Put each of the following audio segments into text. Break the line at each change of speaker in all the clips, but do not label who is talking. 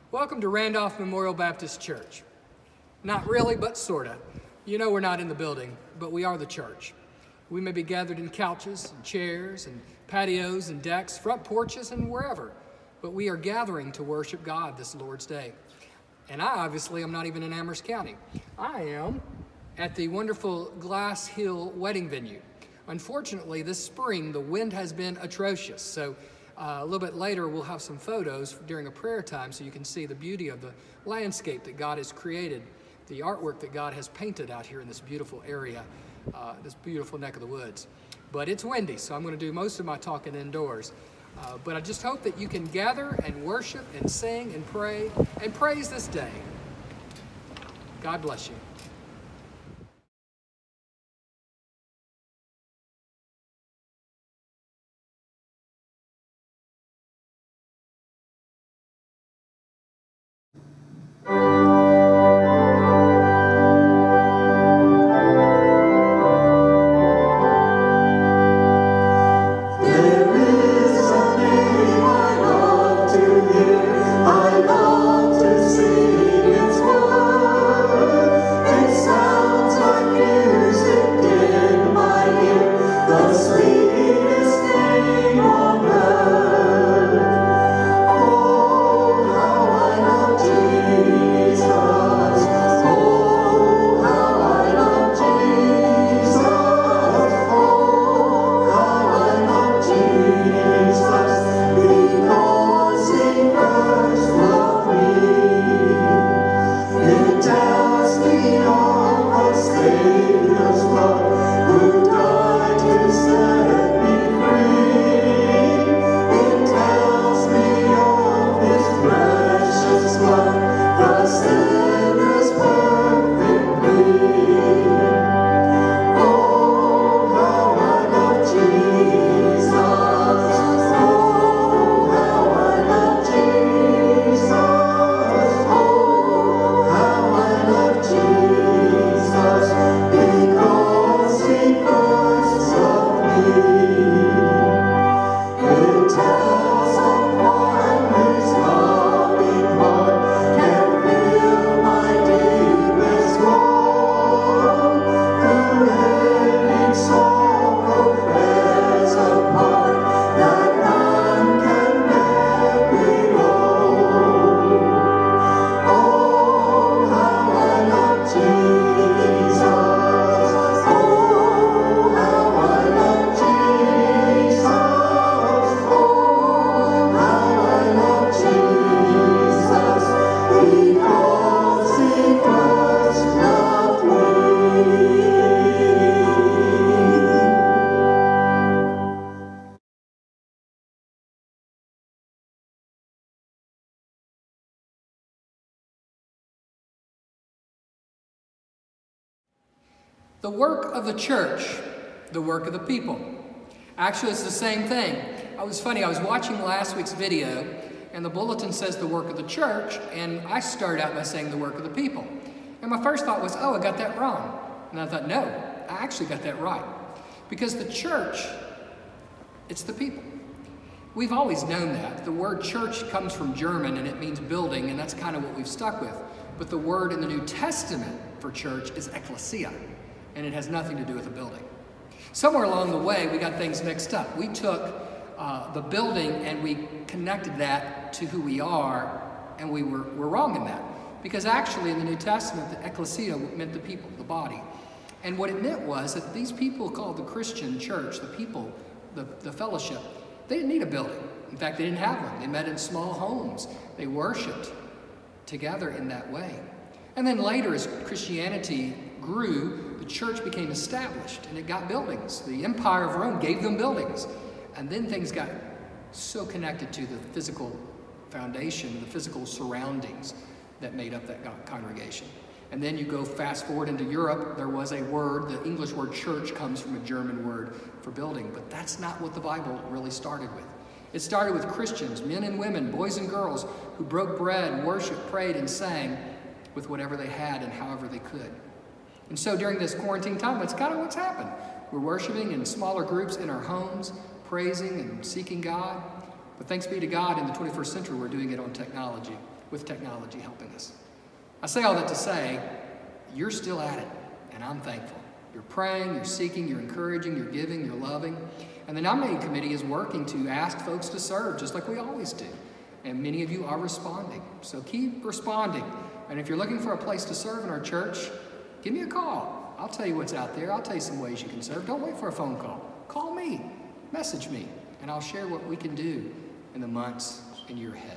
Welcome to Randolph Memorial Baptist Church. Not really, but sorta. You know we're not in the building, but we are the church. We may be gathered in couches and chairs and patios and decks, front porches and wherever, but we are gathering to worship God this Lord's Day. And I obviously am not even in Amherst County. I am at the wonderful Glass Hill wedding venue. Unfortunately, this spring the wind has been atrocious, so a little bit later we'll have some photos during a prayer time so you can see the beauty of the landscape that God has created, the artwork that God has painted out here in this beautiful area, this beautiful neck of the woods. But it's windy, so I'm going to do most of my talking indoors. But I just hope that you can gather and worship and sing and pray and praise this day. God bless you. The work of the church, the work of the people. Actually, it's the same thing. It was funny, I was watching last week's video, and the bulletin says the work of the church, and I started out by saying the work of the people. And my first thought was, oh, I got that wrong. And I thought, no, I actually got that right. Because the church, it's the people. We've always known that. The word church comes from German, and it means building, and that's kind of what we've stuck with. But the word in the New Testament for church is ecclesia. And it has nothing to do with a building. Somewhere along the way, we got things mixed up. We took the building and we connected that to who we are, and we're wrong in that. Because actually in the New Testament, the ecclesia meant the people, the body. And what it meant was that these people called the Christian church, the people, the fellowship, they didn't need a building. In fact, they didn't have one. They met in small homes. They worshiped together in that way. And then later, as Christianity grew, the church became established and it got buildings. The Empire of Rome gave them buildings. And then things got so connected to the physical foundation, the physical surroundings that made up that congregation. And then you go fast forward into Europe, there was a word, the English word church comes from a German word for building, but that's not what the Bible really started with. It started with Christians, men and women, boys and girls, who broke bread, worshiped, prayed, and sang with whatever they had and however they could. And so during this quarantine time, that's kind of what's happened. We're worshiping in smaller groups in our homes, praising and seeking God. But thanks be to God, in the 21st century, we're doing it on technology. with technology helping us. I say all that to say, you're still at it, and I'm thankful. You're praying, you're seeking, you're encouraging, you're giving, you're loving. And the nominating committee is working to ask folks to serve, just like we always do. And many of you are responding. So keep responding. And if you're looking for a place to serve in our church, give me a call. I'll tell you what's out there. I'll tell you some ways you can serve. Don't wait for a phone call. Call me, message me, and I'll share what we can do in the months in your head.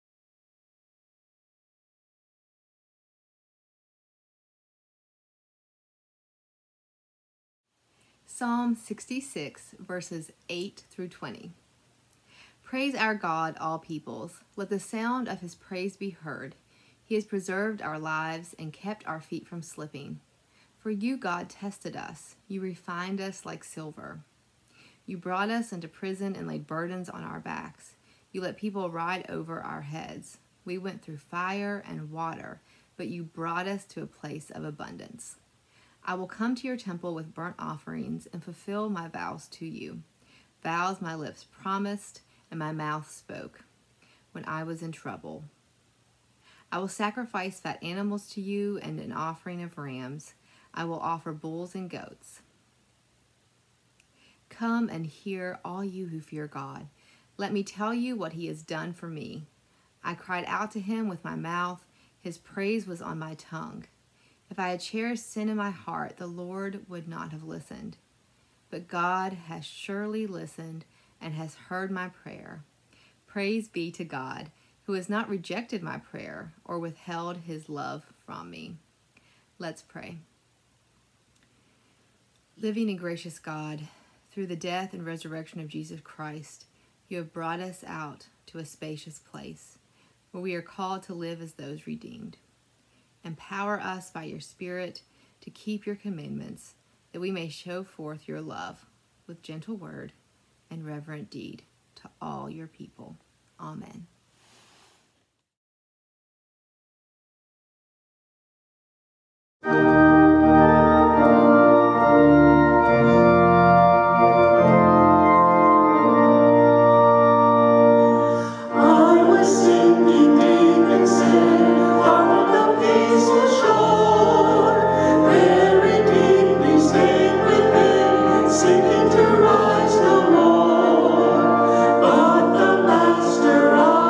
Psalm 66, verses 8 through 20. Praise our God, all peoples. Let the sound of his praise be heard. He has preserved our lives and kept our feet from slipping. For you, God, tested us. You refined us like silver. You brought us into prison and laid burdens on our backs. You let people ride over our heads. We went through fire and water, but you brought us to a place of abundance. I will come to your temple with burnt offerings and fulfill my vows to you, vows my lips promised and my mouth spoke when I was in trouble. I will sacrifice fat animals to you and an offering of rams. I will offer bulls and goats. Come and hear, all you who fear God. Let me tell you what he has done for me. I cried out to him with my mouth. His praise was on my tongue. If I had cherished sin in my heart, the Lord would not have listened. But God has surely listened and has heard my prayer. Praise be to God, who has not rejected my prayer or withheld his love from me. Let's pray. Living and gracious God, through the death and resurrection of Jesus Christ, you have brought us out to a spacious place where we are called to live as those redeemed. Empower us by your Spirit to keep your commandments, that we may show forth your love with gentle word and reverent deed to all your people. Amen.
Sinking to rise no more, but the Master of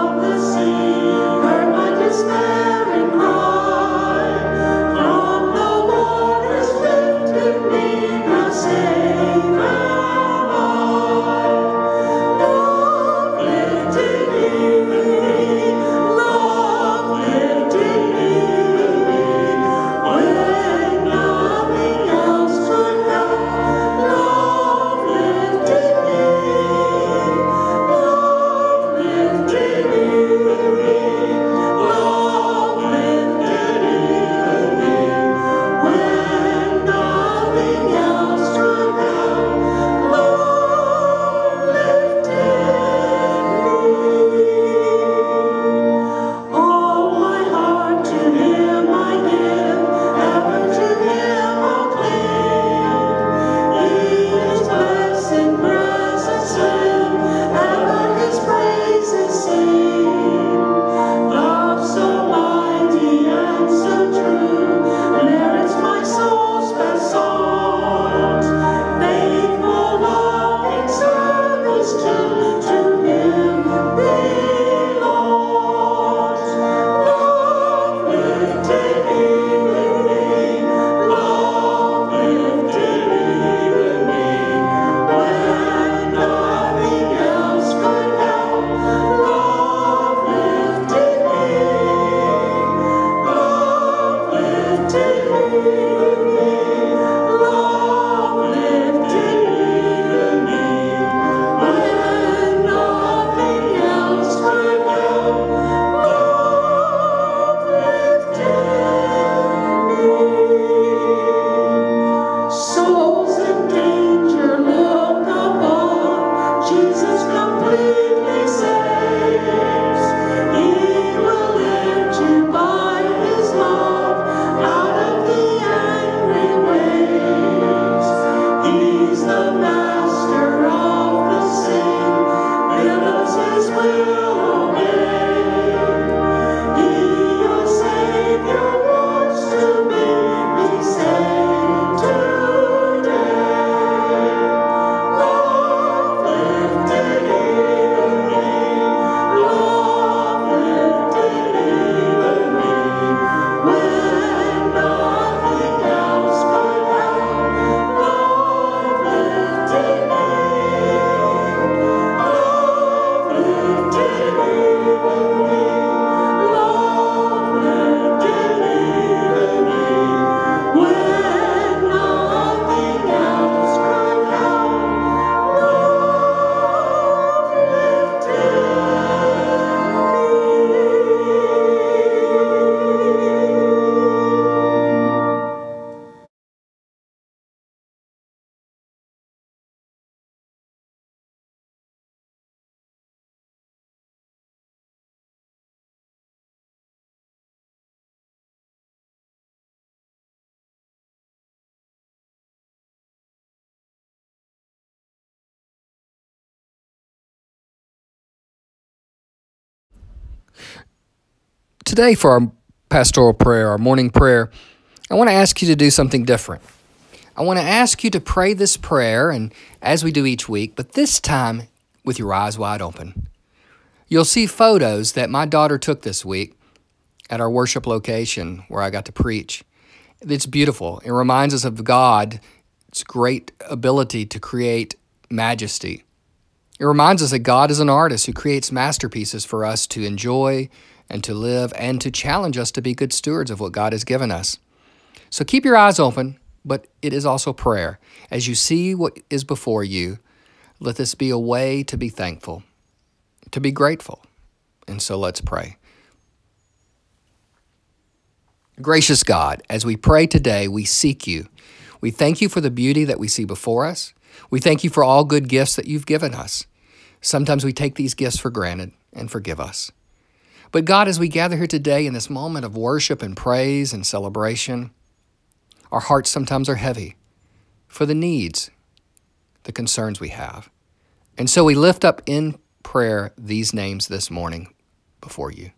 today for our pastoral prayer, our morning prayer, I want to ask you to do something different. I want to ask you to pray this prayer, and as we do each week, but this time with your eyes wide open. You'll see photos that my daughter took this week at our worship location where I got to preach. It's beautiful. It reminds us of God's great ability to create majesty. It reminds us that God is an artist who creates masterpieces for us to enjoy and to live and to challenge us to be good stewards of what God has given us. So keep your eyes open, but it is also prayer. As you see what is before you, let this be a way to be thankful, to be grateful. And so let's pray. Gracious God, as we pray today, we seek you. We thank you for the beauty that we see before us. We thank you for all good gifts that you've given us. Sometimes we take these gifts for granted, and forgive us. But God, as we gather here today in this moment of worship and praise and celebration, our hearts sometimes are heavy for the needs, the concerns we have. And so we lift up in prayer these names this morning before you.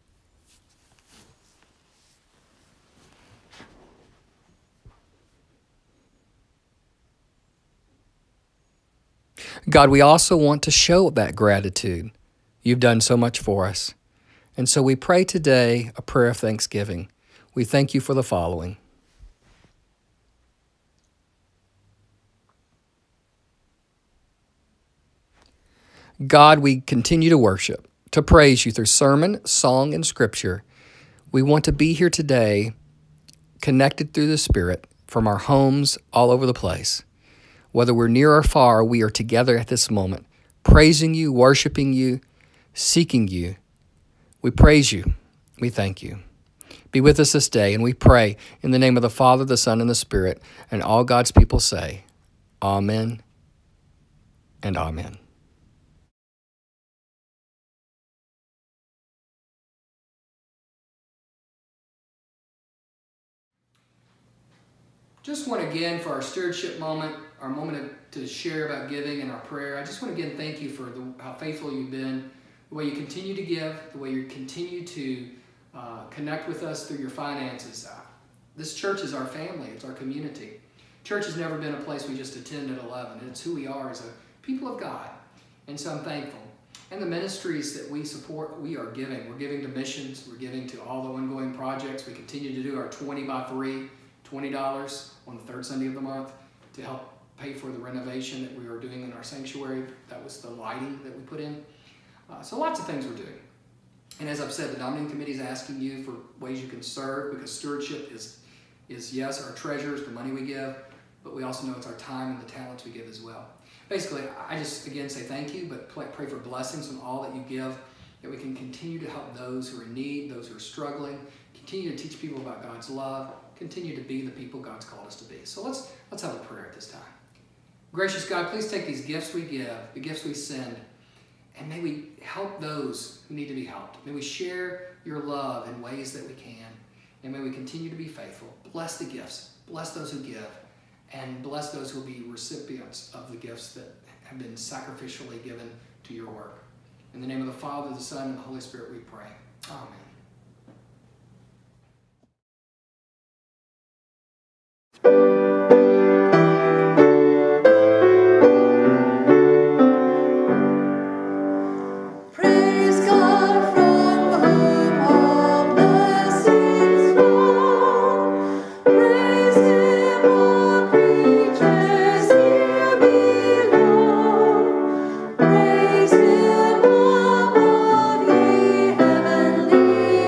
God, we also want to show that gratitude. You've done so much for us. And so we pray today a prayer of thanksgiving. We thank you for the following. God, we continue to worship, to praise you through sermon, song, and scripture. We want to be here today, connected through the Spirit from our homes all over the place. Whether we're near or far, we are together at this moment, praising you, worshiping you, seeking you. We praise you. We thank you. Be with us this day, and we pray in the name of the Father, the Son, and the Spirit, and all God's people say, Amen and Amen. Just want to again, for our stewardship moment, our moment to share about giving and our prayer, I just want to again thank you for how faithful you've been, the way you continue to give, the way you continue to connect with us through your finances. This church is our family. It's our community. Church has never been a place we just attend at 11. It's who we are as a people of God. And so I'm thankful. And the ministries that we support, we are giving. We're giving to missions. We're giving to all the ongoing projects. We continue to do our 20 by 3, $20 on the third Sunday of the month to help pay for the renovation that we are doing in our sanctuary. That was the lighting that we put in. So lots of things we're doing. And as I've said, the nominating committee is asking you for ways you can serve, because stewardship is yes, our treasures, the money we give, but we also know it's our time and the talents we give as well. Basically, I just again say thank you, but pray for blessings on all that you give, that we can continue to help those who are in need, those who are struggling, continue to teach people about God's love, continue to be the people God's called us to be. So let's have a prayer at this time. Gracious God, please take these gifts we give, the gifts we send, and may we help those who need to be helped. May we share your love in ways that we can, and may we continue to be faithful. Bless the gifts, bless those who give, and bless those who will be recipients of the gifts that have been sacrificially given to your work. In the name of the Father, the Son, and the Holy Spirit we pray. Amen.
Praise Him, all ye heavenly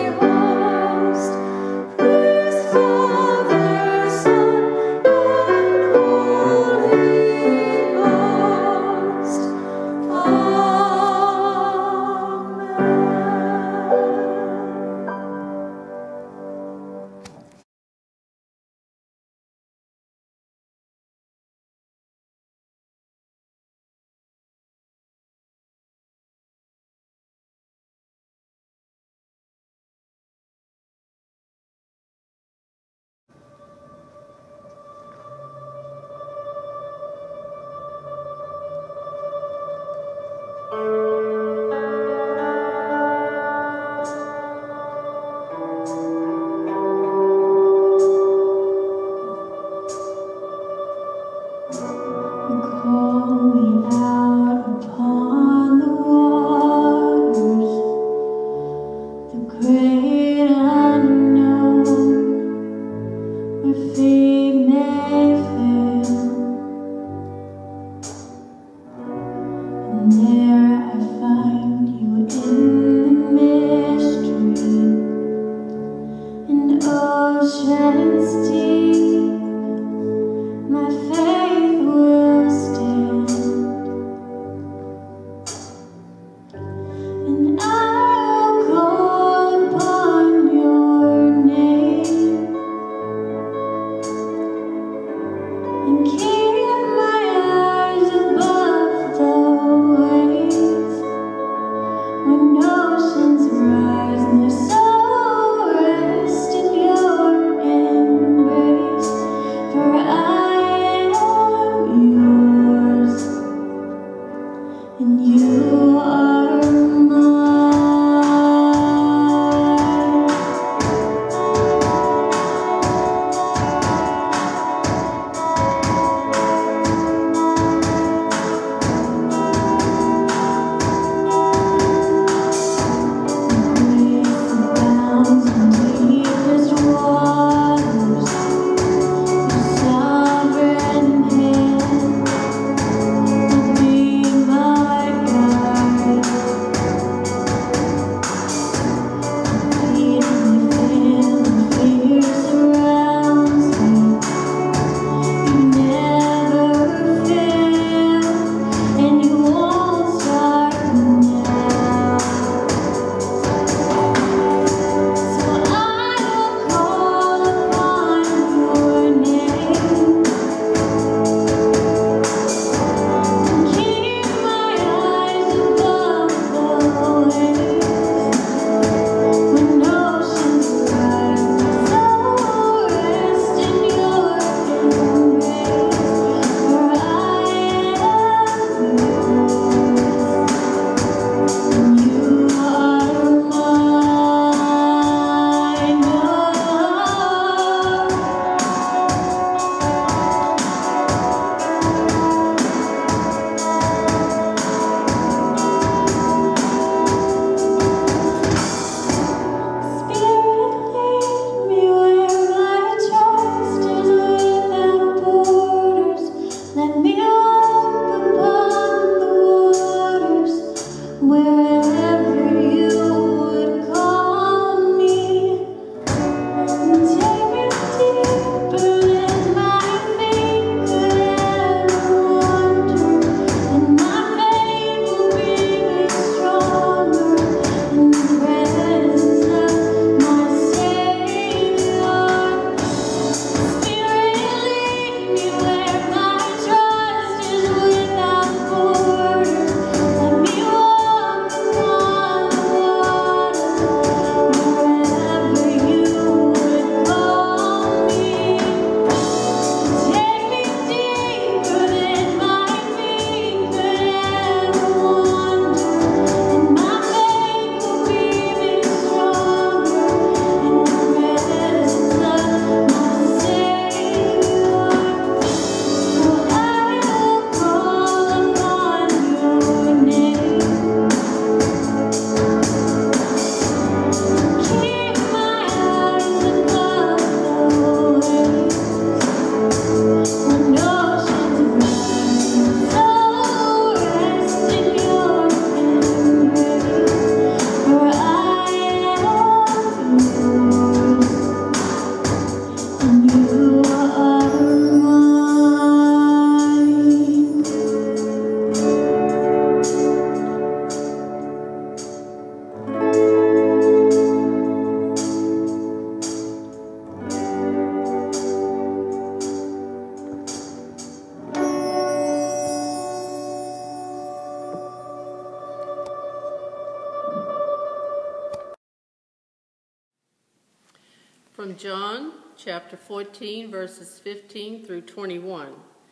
From John chapter 14, verses 15 through 21.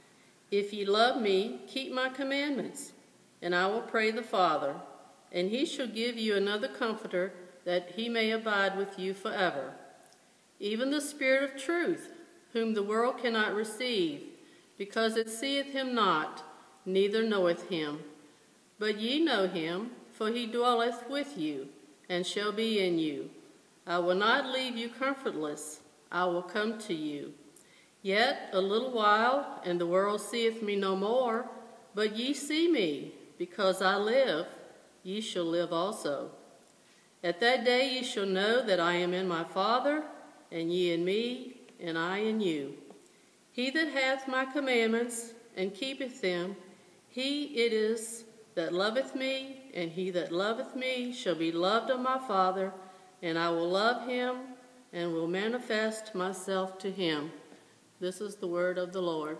If ye love me, keep my commandments, and I will pray the Father, and he shall give you another comforter, that he may abide with you forever. Even the Spirit of truth, whom the world cannot receive, because it seeth him not, neither knoweth him. But ye know him, for he dwelleth with you, and shall be in you. I will not leave you comfortless. I will come to you. Yet a little while, and the world seeth me no more, but ye see me. Because I live, ye shall live also. At that day ye shall know that I am in my Father, and ye in me, and I in you. He that hath my commandments, and keepeth them, he it is that loveth me, and he that loveth me shall be loved of my Father, and I will love him, and will manifest myself to him. This is the word of the Lord.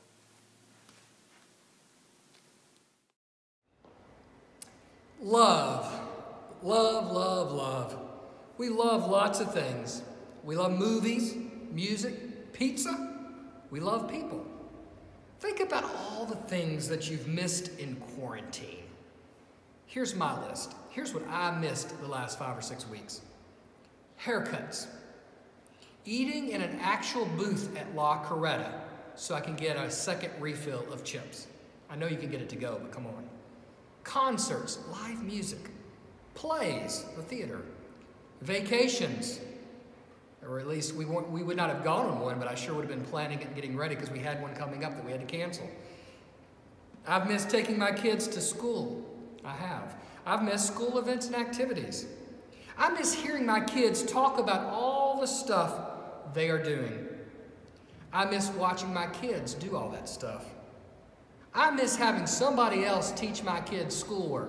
Love. Love, love, love. We love lots of things. We love movies, music, pizza. We love people. Think about all the things that you've missed in quarantine. Here's my list. Here's what I missed the last 5 or 6 weeks. Haircuts. Eating in an actual booth at La Coretta so I can get a second refill of chips. I know you can get it to go, but come on. Concerts, live music, plays, the theater, vacations, or at least we would not have gone on one, but I sure would have been planning and getting ready because we had one coming up that we had to cancel. I've missed taking my kids to school. I have. I've missed school events and activities. I miss hearing my kids talk about all the stuff they are doing. I miss watching my kids do all that stuff. I miss having somebody else teach my kids schoolwork.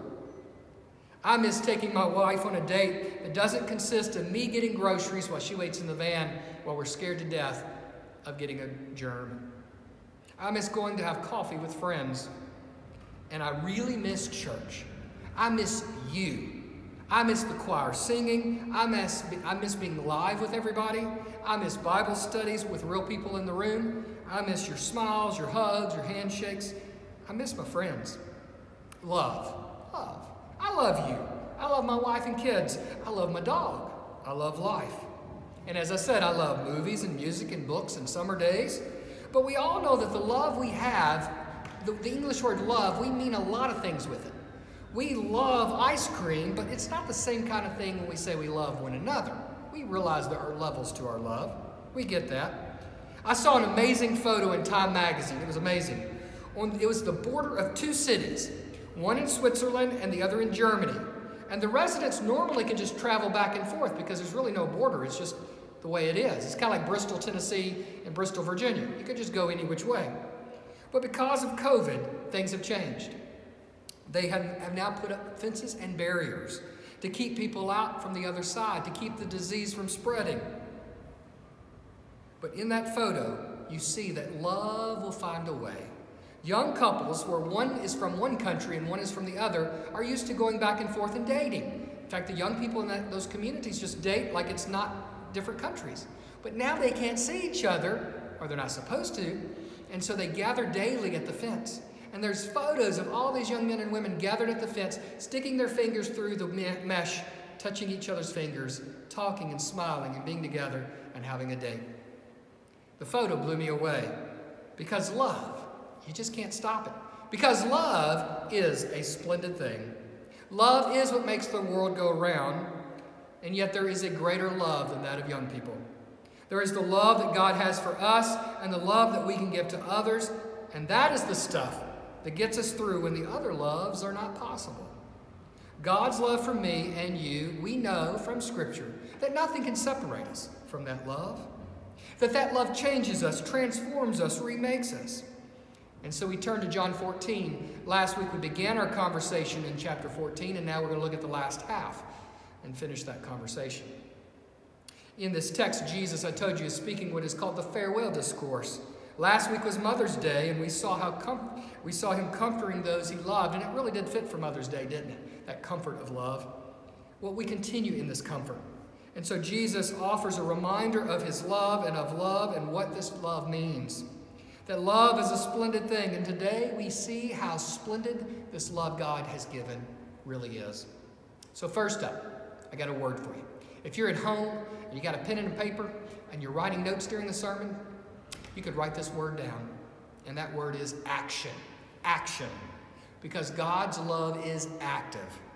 I miss taking my wife on a date that doesn't consist of me getting groceries while she waits in the van while we're scared to death of getting a germ. I miss going to have coffee with friends. And I really miss church. I miss you. I miss the choir singing. I miss being live with everybody. I miss Bible studies with real people in the room. I miss your smiles, your hugs, your handshakes. I miss my friends. Love. Love. I love you. I love my wife and kids. I love my dog. I love life. And as I said, I love movies and music and books and summer days. But we all know that the love we have, the English word love, we mean a lot of things with it. We love ice cream, but it's not the same kind of thing when we say we love one another. We realize there are levels to our love. We get that. I saw an amazing photo in Time magazine. It was amazing. It was the border of 2 cities, one in Switzerland and the other in Germany. And the residents normally can just travel back and forth because there's really no border. It's just the way it is. It's kind of like Bristol, Tennessee and Bristol, Virginia. You could just go any which way. But because of COVID, things have changed. They have now put up fences and barriers to keep people out from the other side, to keep the disease from spreading. But in that photo, you see that love will find a way. Young couples, where one is from one country and one is from the other, are used to going back and forth and dating. In fact, the young people in those communities just date like it's not different countries. But now they can't see each other, or they're not supposed to, and so they gather daily at the fence. And there's photos of all these young men and women gathered at the fence, sticking their fingers through the mesh, touching each other's fingers, talking and smiling and being together and having a date. The photo blew me away because love, you just can't stop it. Because love is a splendid thing. Love is what makes the world go round, and yet there is a greater love than that of young people. There is the love that God has for us and the love that we can give to others, and that is the stuff that gets us through when the other loves are not possible. God's love for me and you, we know from Scripture that nothing can separate us from that love. That love changes us, transforms us, remakes us. And so we turn to John 14. Last week we began our conversation in chapter 14, and now we're going to look at the last half and finish that conversation. In this text, Jesus, I told you, is speaking what is called the farewell discourse. Last week was Mother's Day, and we saw him comforting those he loved, and it really did fit for Mother's Day, didn't it? That comfort of love. Well, we continue in this comfort. And so Jesus offers a reminder of his love and what this love means. That love is a splendid thing, and today we see how splendid this love God has given really is. So first up, I got a word for you. If you're at home and you got a pen and a paper and you're writing notes during the sermon, you could write this word down, and that word is action. Action. Because God's love is active.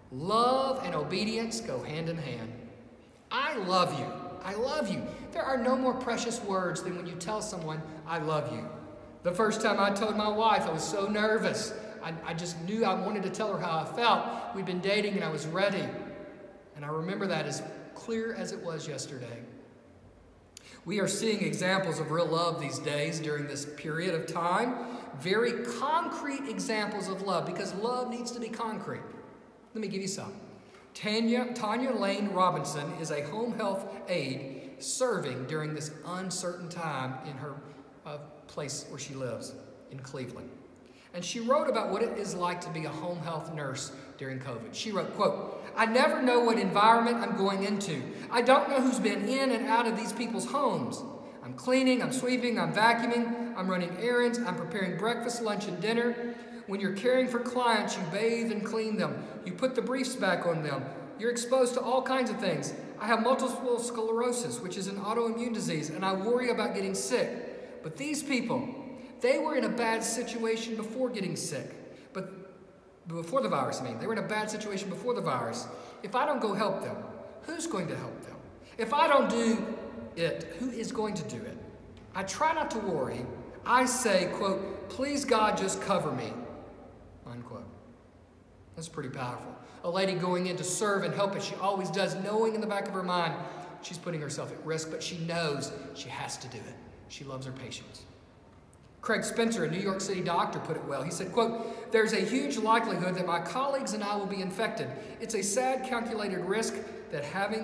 Love and obedience go hand in hand. I love you. I love you. There are no more precious words than when you tell someone, I love you. The first time I told my wife, I was so nervous. I just knew I wanted to tell her how I felt. We'd been dating and I was ready. And I remember that as clear as it was yesterday. We are seeing examples of real love these days during this period of time. Very concrete examples of love, because love needs to be concrete. Let me give you some. Tanya Lane Robinson is a home health aide serving during this uncertain time in her place where she lives in Cleveland. And she wrote about what it is like to be a home health nurse during COVID. She wrote, quote, I never know what environment I'm going into. I don't know who's been in and out of these people's homes. I'm cleaning, I'm sweeping, I'm vacuuming, I'm running errands, I'm preparing breakfast, lunch, and dinner. When you're caring for clients, you bathe and clean them. You put the briefs back on them. You're exposed to all kinds of things. I have multiple sclerosis, which is an autoimmune disease, and I worry about getting sick. But these people, they were in a bad situation before getting sick. But before the virus, they were in a bad situation before the virus. If I don't go help them, who's going to help them? If I don't do it, who is going to do it? I try not to worry. I say, quote, please God, just cover me, unquote. That's pretty powerful. A lady going in to serve and help as she always does, knowing in the back of her mind she's putting herself at risk, but she knows she has to do it. She loves her patients. Craig Spencer, a New York City doctor, put it well. He said, quote, there's a huge likelihood that my colleagues and I will be infected. It's a sad, calculated risk that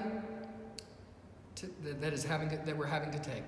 we're having to take.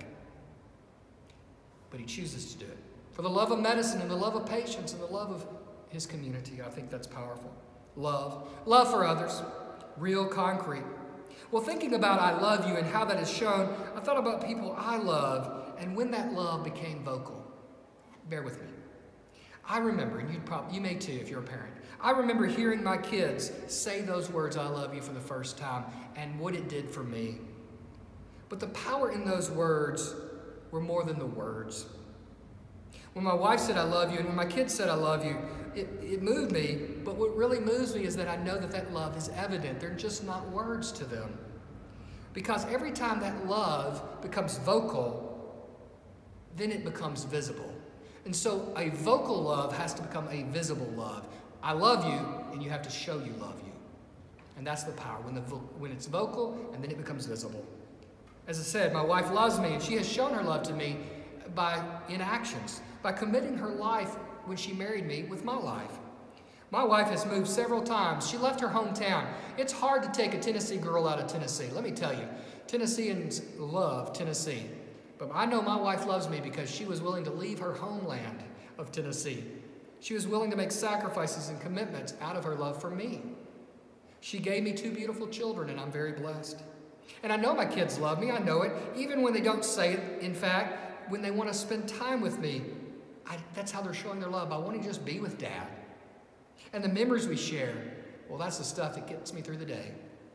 But he chooses to do it. For the love of medicine and the love of patients and the love of his community, I think that's powerful. Love for others, real, concrete. Well, thinking about I love you and how that is shown, I thought about people I love and when that love became vocal. Bear with me. I remember, and you may too if you're a parent, I remember hearing my kids say those words, I love you, for the first time, and what it did for me. But the power in those words were more than the words. When my wife said I love you, and when my kids said I love you, it moved me, but what really moves me is that I know that love is evident. They're just not words to them. Because every time that love becomes vocal, then it becomes visible. And so a vocal love has to become a visible love. I love you, and you have to show you love you. And that's the power, when it's vocal, and then it becomes visible. As I said, my wife loves me, and she has shown her love to me in actions, by committing her life when she married me with my life. My wife has moved several times. She left her hometown. It's hard to take a Tennessee girl out of Tennessee. Let me tell you, Tennesseans love Tennessee. But I know my wife loves me because she was willing to leave her homeland of Tennessee. She was willing to make sacrifices and commitments out of her love for me. She gave me 2 beautiful children, and I'm very blessed. And I know my kids love me. I know it. Even when they don't say it, in fact, when they want to spend time with me, that's how they're showing their love, by wanting to just be with Dad. And the memories we share, well, that's the stuff that gets me through the day.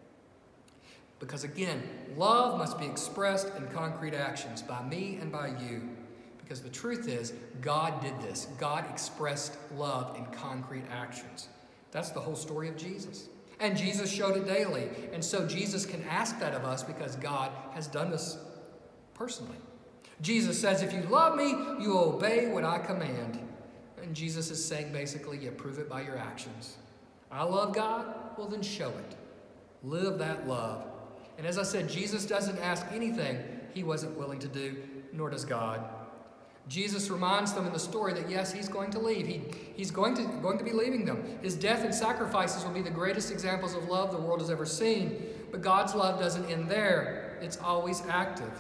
Because again, love must be expressed in concrete actions by me and by you. Because the truth is, God did this. God expressed love in concrete actions. That's the whole story of Jesus. And Jesus showed it daily. And so Jesus can ask that of us because God has done this personally. Jesus says, if you love me, you will obey what I command. And Jesus is saying basically, you prove it by your actions. I love God, well then show it. Live that love. And as I said, Jesus doesn't ask anything he wasn't willing to do, nor does God. Jesus reminds them in the story that yes, he's going to leave. He's going to be leaving them. His death and sacrifices will be the greatest examples of love the world has ever seen. But God's love doesn't end there. It's always active.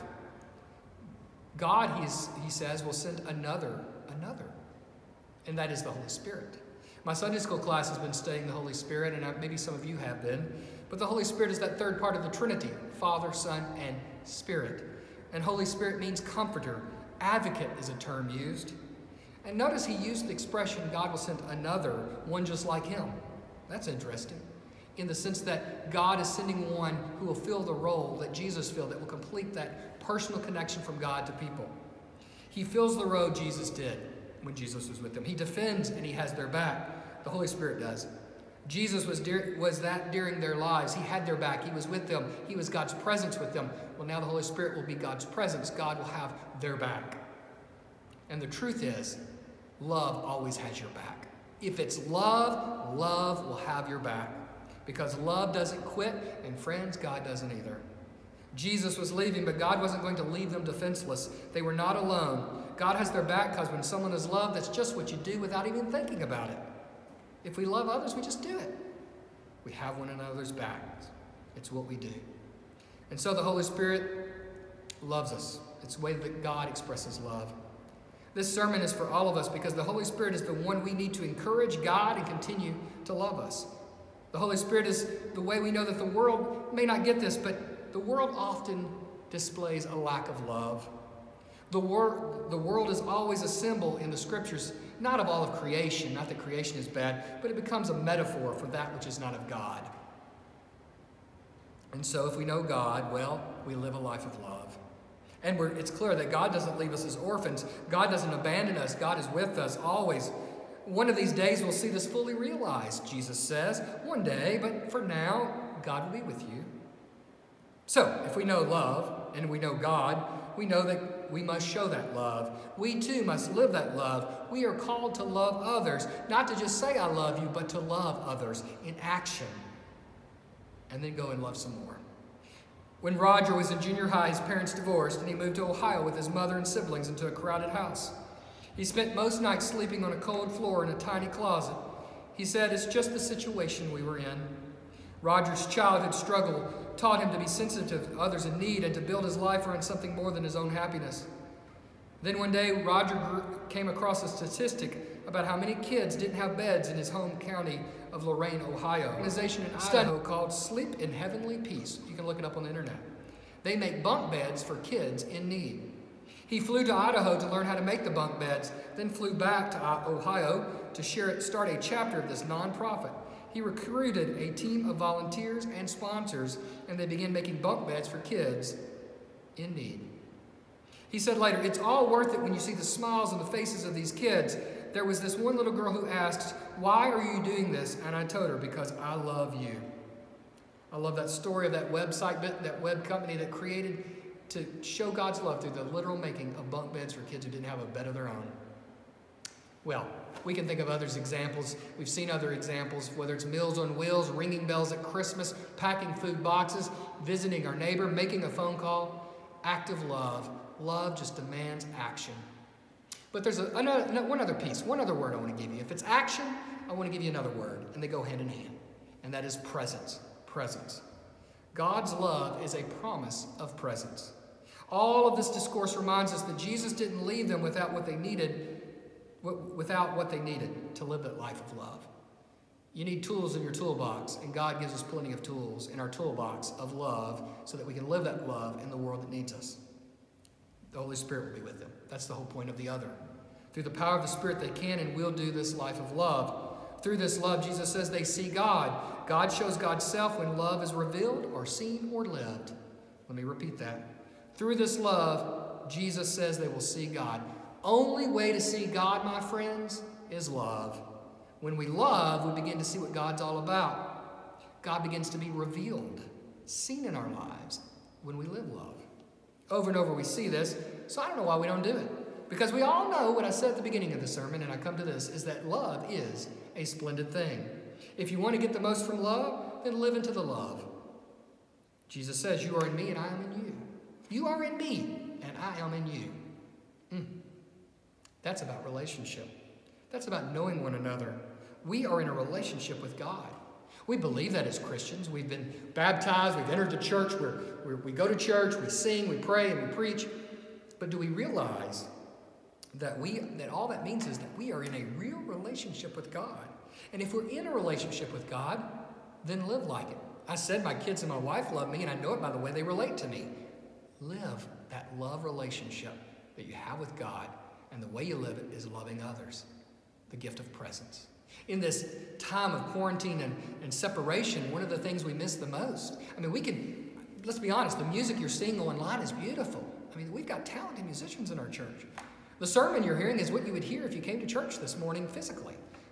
God, he says, will send another. And that is the Holy Spirit. My Sunday school class has been studying the Holy Spirit, and maybe some of you have been. But the Holy Spirit is that third part of the Trinity, Father, Son, and Spirit. And Holy Spirit means comforter. Advocate is a term used. And notice he used the expression, God will send another, one just like him. That's interesting. In the sense that God is sending one who will fill the role that Jesus filled, that will complete that personal connection from God to people. He fills the role Jesus did when Jesus was with them. He defends and he has their back. The Holy Spirit does. Jesus was that during their lives. He had their back. He was with them. He was God's presence with them. Well, now the Holy Spirit will be God's presence. God will have their back. And the truth is, love always has your back. If it's love, love will have your back. Because love doesn't quit, and friends, God doesn't either. Jesus was leaving, but God wasn't going to leave them defenseless. They were not alone. God has their back because when someone is loved, that's just what you do without even thinking about it. If we love others, we just do it. We have one another's backs. It's what we do. And so the Holy Spirit loves us. It's the way that God expresses love. This sermon is for all of us because the Holy Spirit is the one we need to encourage God and continue to love us. The Holy Spirit is the way we know that the world may not get this, but the world often displays a lack of love. The world is always a symbol in the Scriptures, not of all of creation, not that creation is bad, but it becomes a metaphor for that which is not of God. And so if we know God, well, we live a life of love. And it's clear that God doesn't leave us as orphans. God doesn't abandon us. God is with us always. One of these days we'll see this fully realized, Jesus says. One day, but for now, God will be with you. So, if we know love and we know God, we know that we must show that love. We too must live that love. We are called to love others, not to just say I love you, but to love others in action. And then go and love some more. When Roger was in junior high, his parents divorced, and he moved to Ohio with his mother and siblings into a crowded house. He spent most nights sleeping on a cold floor in a tiny closet. He said, "It's just the situation we were in." Roger's childhood struggle taught him to be sensitive to others in need and to build his life around something more than his own happiness. Then one day, Roger came across a statistic about how many kids didn't have beds in his home county of Lorain, Ohio. An organization in Idaho called Sleep in Heavenly Peace. You can look it up on the internet. They make bunk beds for kids in need. He flew to Idaho to learn how to make the bunk beds, then flew back to Ohio to start a chapter of this nonprofit. He recruited a team of volunteers and sponsors, and they began making bunk beds for kids in need. He said later, "It's all worth it when you see the smiles on the faces of these kids. There was this one little girl who asked, 'Why are you doing this?' And I told her, 'Because I love you.'" I love that story of that website, that web company that created to show God's love through the literal making of bunk beds for kids who didn't have a bed of their own. Well, we can think of others examples. We've seen other examples, whether it's Meals on Wheels, ringing bells at Christmas, packing food boxes, visiting our neighbor, making a phone call. Active love. Love just demands action. But there's one other piece, one other word I want to give you. If it's action, I want to give you another word, and they go hand in hand, and that is presence. Presence. God's love is a promise of presence. All of this discourse reminds us that Jesus didn't leave them without what they needed to live that life of love. You need tools in your toolbox, and God gives us plenty of tools in our toolbox of love so that we can live that love in the world that needs us. The Holy Spirit will be with them. That's the whole point of the other. Through the power of the Spirit, they can and will do this life of love. Through this love, Jesus says they see God. God shows God's self when love is revealed or seen or lived. Let me repeat that. Through this love, Jesus says they will see God. Only way to see God, my friends, is love. When we love, we begin to see what God's all about. God begins to be revealed, seen in our lives when we live love. Over and over we see this, so I don't know why we don't do it. Because we all know what I said at the beginning of the sermon, and I come to this, is that love is a splendid thing. If you want to get the most from love, then live into the love. Jesus says, "You are in me and I am in you." You are in me and I am in you. That's about relationship. That's about knowing one another. We are in a relationship with God. We believe that as Christians. We've been baptized, we've entered the church, we go to church, we sing, we pray, and we preach. But do we realize that all that means is that we are in a real relationship with God? And if we're in a relationship with God, then live like it. I said my kids and my wife love me, and I know it by the way they relate to me. Live that love relationship that you have with God, and the way you live it is loving others. The gift of presence. In this time of quarantine and separation, one of the things we miss the most, let's be honest, the music you're seeing online is beautiful. We've got talented musicians in our church. The sermon you're hearing is what you would hear if you came to church this morning physically.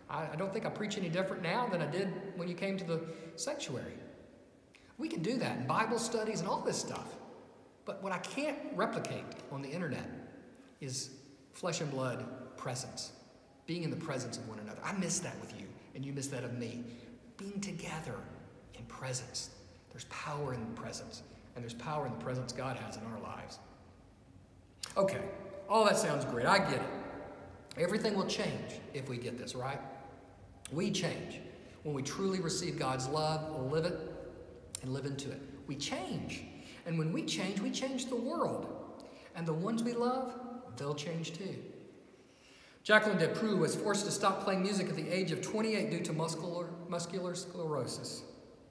I don't think I preach any different now than I did when you came to the sanctuary. We can do that in Bible studies and all this stuff. But what I can't replicate on the internet is flesh and blood presence. Being in the presence of one another. I miss that with you, and you miss that of me. Being together in presence. There's power in the presence, and there's power in the presence God has in our lives. Okay, all that sounds great. I get it. Everything will change if we get this, right? We change when we truly receive God's love, live it, and live into it. We change. And when we change the world. And the ones we love, they'll change too. Jacqueline Desproux was forced to stop playing music at the age of 28 due to muscular sclerosis.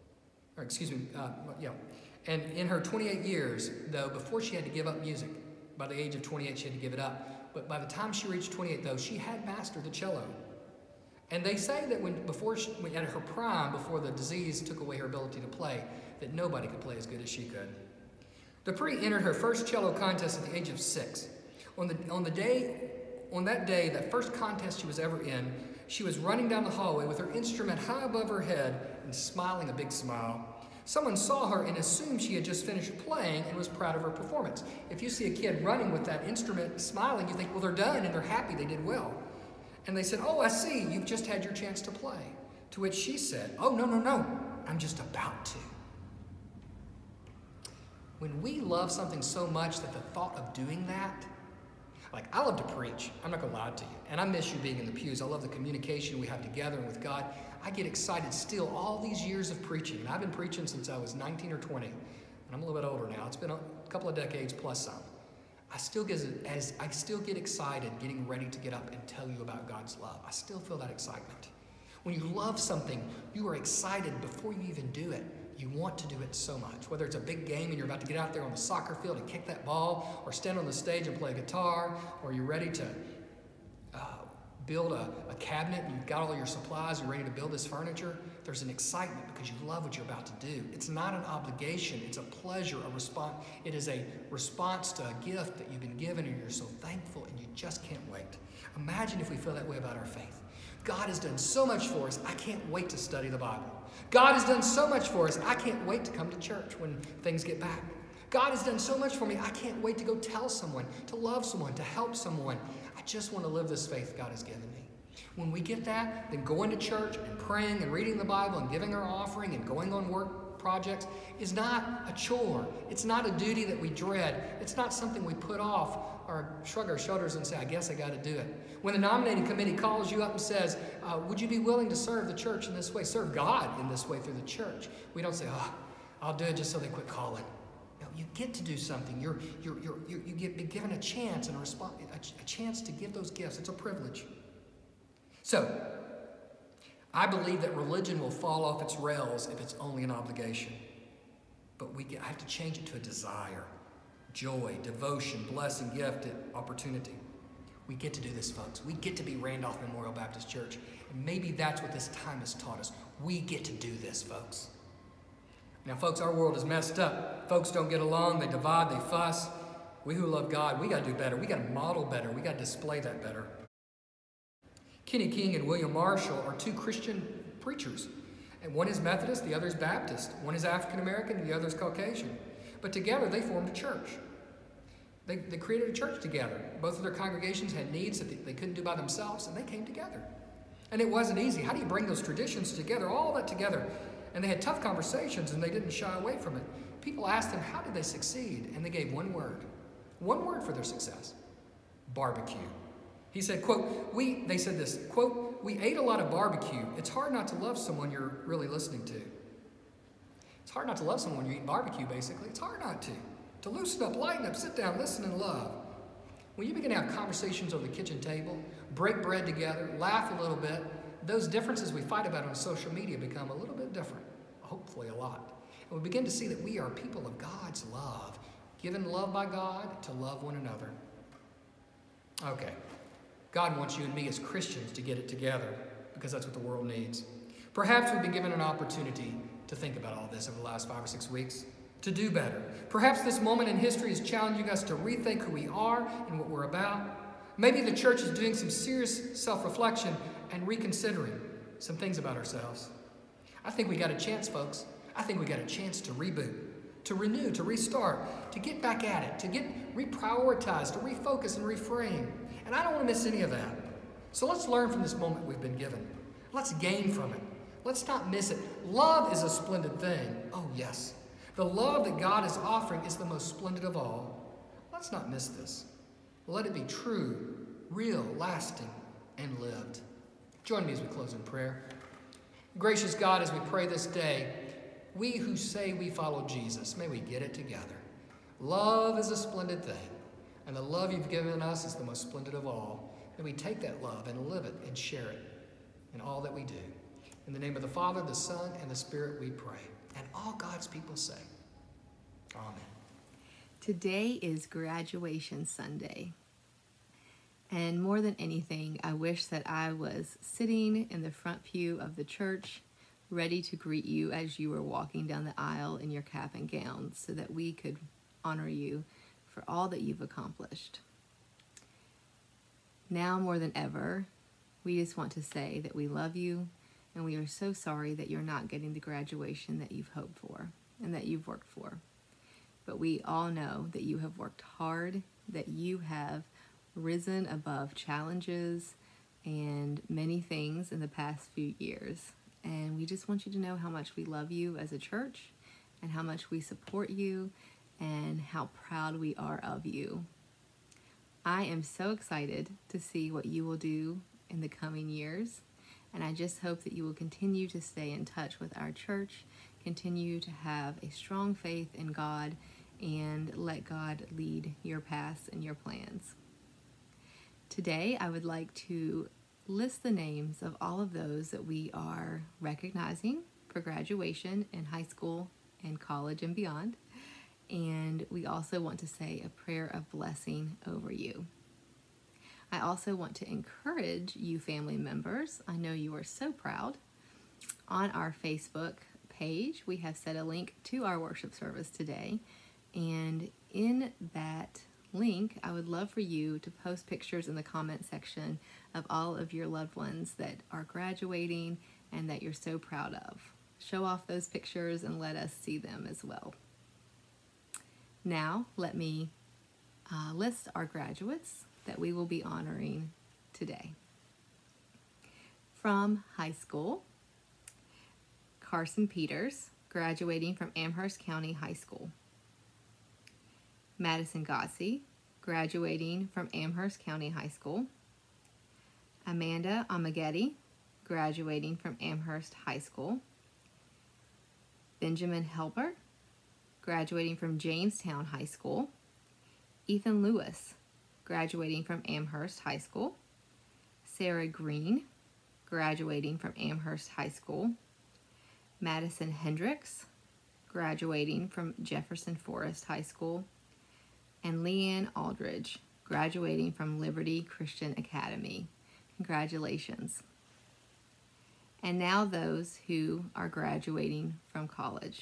And in her 28 years, though, before she had to give up music, by the age of 28 she had to give it up. But by the time she reached 28, though, she had mastered the cello. And they say that at her prime, before the disease took away her ability to play, that nobody could play as good as she could. Desproux entered her first cello contest at the age of 6. On that day, that first contest she was ever in, she was running down the hallway with her instrument high above her head and smiling a big smile. Someone saw her and assumed she had just finished playing and was proud of her performance. If you see a kid running with that instrument smiling, you think, well, they're done and they're happy, they did well. And they said, oh, I see, you've just had your chance to play. To which she said, oh, no, I'm just about to. When we love something so much that the thought of doing that, like I love to preach, I'm not gonna lie to you, and I miss you being in the pews. I love the communication we have together and with God. I get excited still all these years of preaching, and I've been preaching since I was 19 or 20, and I'm a little bit older now. It's been a couple of decades plus some. I still get excited getting ready to get up and tell you about God's love. I still feel that excitement. When you love something, you are excited before you even do it. You want to do it so much. Whether it's a big game and you're about to get out there on the soccer field and kick that ball, or stand on the stage and play guitar, or you're ready to build a cabinet and you've got all your supplies, you're ready to build this furniture, there's an excitement because you love what you're about to do. It's not an obligation, it's a pleasure, a response. It is a response to a gift that you've been given and you're so thankful and you just can't wait. Imagine if we feel that way about our faith. God has done so much for us, I can't wait to study the Bible. God has done so much for us, I can't wait to come to church when things get back. God has done so much for me, I can't wait to go tell someone, to love someone, to help someone. I just want to live this faith God has given me. When we get that, then going to church and praying and reading the Bible and giving our offering and going on work projects is not a chore. It's not a duty that we dread. It's not something we put off or shrug our shoulders and say, I guess I got to do it. When the nominating committee calls you up and says, would you be willing to serve the church in this way, serve God in this way through the church? We don't say, oh, I'll do it just so they quit calling. No, you get to do something. You get given a chance and a chance to give those gifts. It's a privilege. So, I believe that religion will fall off its rails if it's only an obligation. But I have to change it to a desire, joy, devotion, blessing, gift, opportunity. We get to do this, folks. We get to be Randolph Memorial Baptist Church. And maybe that's what this time has taught us. We get to do this, folks. Now, folks, our world is messed up. Folks don't get along. They divide. They fuss. We who love God, we got to do better. We got to model better. We got to display that better. Kenny King and William Marshall are two Christian preachers. And one is Methodist, the other is Baptist. One is African American, the other is Caucasian. But together they formed a church. They created a church together. Both of their congregations had needs that they couldn't do by themselves, and they came together. And it wasn't easy. How do you bring those traditions together, all that together? And they had tough conversations, and they didn't shy away from it. People asked them, how did they succeed? And they gave one word for their success: barbecue. He said, quote, they said this, quote, we ate a lot of barbecue. It's hard not to love someone you're really listening to. It's hard not to love someone when you eat barbecue, basically. It's hard not to. To loosen up, lighten up, sit down, listen, and love. When you begin to have conversations over the kitchen table, break bread together, laugh a little bit, those differences we fight about on social media become a little bit different, hopefully a lot. And we begin to see that we are people of God's love, given love by God to love one another. Okay. God wants you and me as Christians to get it together because that's what the world needs. Perhaps we've been given an opportunity to think about all this over the last 5 or 6 weeks, to do better. Perhaps this moment in history is challenging us to rethink who we are and what we're about. Maybe the church is doing some serious self-reflection and reconsidering some things about ourselves. I think we got a chance, folks. I think we got a chance to reboot, to renew, to restart, to get back at it, to get reprioritized, to refocus and reframe. And I don't want to miss any of that. So let's learn from this moment we've been given. Let's gain from it. Let's not miss it. Love is a splendid thing. Oh, yes. The love that God is offering is the most splendid of all. Let's not miss this. Let it be true, real, lasting, and lived. Join me as we close in prayer. Gracious God, as we pray this day, we who say we follow Jesus, may we get it together. Love is a splendid thing, and the love you've given us is the most splendid of all. May we take that love and live it and share it in all that we do. In the name of the Father, the Son, and the Spirit we pray. And all God's people say, Amen.
Today is graduation Sunday. And more than anything, I wish that I was sitting in the front pew of the church, ready to greet you as you were walking down the aisle in your cap and gown, so that we could honor you for all that you've accomplished. Now more than ever, we just want to say that we love you, and we are so sorry that you're not getting the graduation that you've hoped for and that you've worked for. But we all know that you have worked hard, that you have risen above challenges and many things in the past few years. And we just want you to know how much we love you as a church and how much we support you and how proud we are of you. I am so excited to see what you will do in the coming years. And I just hope that you will continue to stay in touch with our church, continue to have a strong faith in God, and let God lead your paths and your plans. Today, I would like to list the names of all of those that we are recognizing for graduation in high school and college and beyond. And we also want to say a prayer of blessing over you. I also want to encourage you family members. I know you are so proud. On our Facebook page, we have set a link to our worship service today. And in that link, I would love for you to post pictures in the comment section of all of your loved ones that are graduating and that you're so proud of. Show off those pictures and let us see them as well. Now, let me list our graduates that we will be honoring today. From high school, Carson Peters, graduating from Amherst County High School. Madison Gossi, graduating from Amherst County High School. Amanda Amagetti, graduating from Amherst High School. Benjamin Helbert, graduating from Jamestown High School. Ethan Lewis, graduating from Amherst High School. Sarah Green, graduating from Amherst High School. Madison Hendricks, graduating from Jefferson Forest High School. And Leanne Aldridge, graduating from Liberty Christian Academy. Congratulations. And now those who are graduating from college.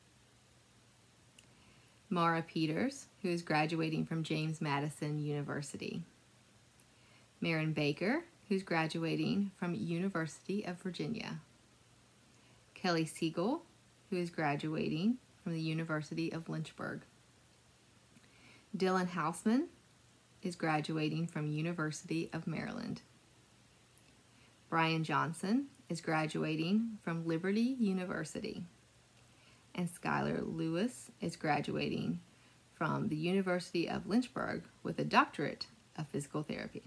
Mara Peters, who is graduating from James Madison University. Marin Baker, who's graduating from University of Virginia. Kelly Siegel, who is graduating from the University of Lynchburg. Dylan Hausman is graduating from University of Maryland. Brian Johnson is graduating from Liberty University. And Skylar Lewis is graduating from the University of Lynchburg with a doctorate of physical therapy.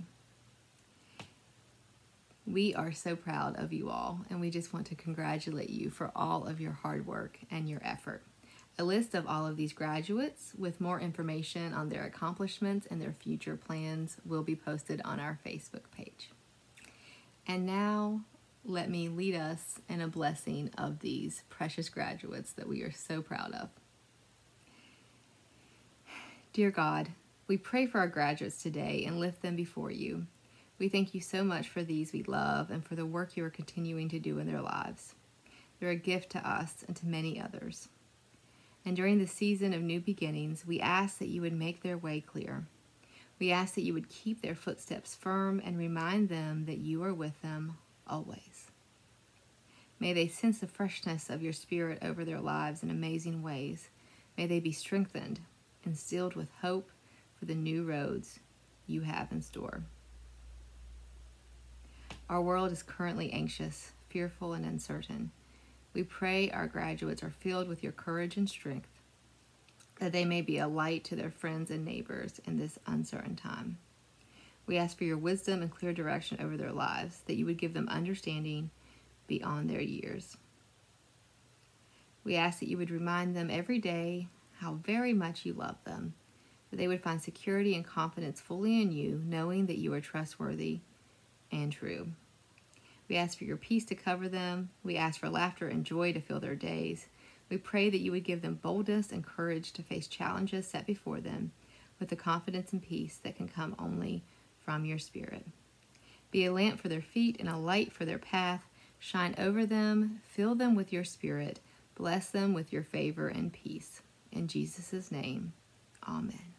We are so proud of you all, and we just want to congratulate you for all of your hard work and your effort. A list of all of these graduates with more information on their accomplishments and their future plans will be posted on our Facebook page. And now, let me lead us in a blessing of these precious graduates that we are so proud of. Dear God, we pray for our graduates today and lift them before you. We thank you so much for these we love and for the work you are continuing to do in their lives. They're a gift to us and to many others. And during the season of new beginnings, we ask that you would make their way clear. We ask that you would keep their footsteps firm and remind them that you are with them always. May they sense the freshness of your Spirit over their lives in amazing ways. May they be strengthened, instilled with hope for the new roads you have in store. Our world is currently anxious, fearful, and uncertain. We pray our graduates are filled with your courage and strength, that they may be a light to their friends and neighbors in this uncertain time. We ask for your wisdom and clear direction over their lives, that you would give them understanding beyond their years. We ask that you would remind them every day how very much you love them, that they would find security and confidence fully in you, knowing that you are trustworthy and true. We ask for your peace to cover them. We ask for laughter and joy to fill their days. We pray that you would give them boldness and courage to face challenges set before them with the confidence and peace that can come only from your Spirit. Be a lamp for their feet and a light for their path. Shine over them, fill them with your Spirit, bless them with your favor and peace. In Jesus' name, amen.